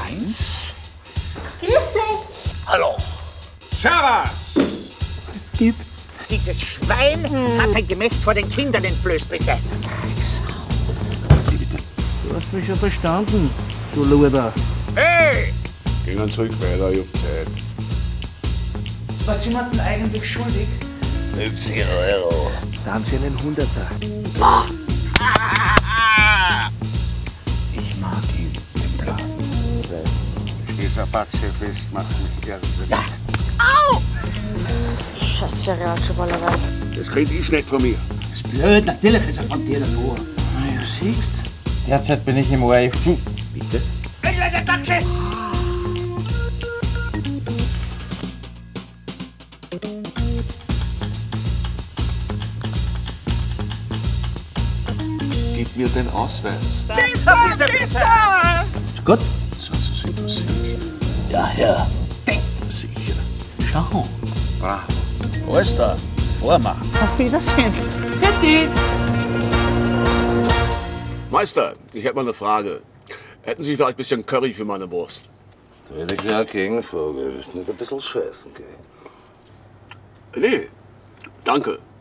1. Grüß euch. Hallo. Servus. Was gibt's? Dieses Schwein hat ein Gemächt vor den Kindern entblößt, bitte. Du hast mich schon verstanden, du Luder. Hey! Gehen wir zurück weiter, ich hab Zeit. Was sind wir denn eigentlich schuldig? 50 Euro. Da haben Sie einen Hunderter. Ich mag ihn, den Plan. Ich weiß. Dieser Pazifist macht mich irrsinnig. Scheiß für Realschulballerei. Das krieg ich nicht von mir. Das ist blöd, natürlich ist er von dir davor. Na ja, siehst. Derzeit bin ich im ORF. Bitte? Gib mir den Ausweis. Ist gut? Sonst ist wieder Musik. Ja, Herr. Sicher. Schau. Bravo. Alles da. Vormachen. Auf Wiedersehen. Meister, ich hätte mal eine Frage. Hätten Sie vielleicht ein bisschen Curry für meine Wurst? Da hätte ich gleich eine Gegenfrage. Willst du nicht ein bisschen scheißen gehen? Nee, danke.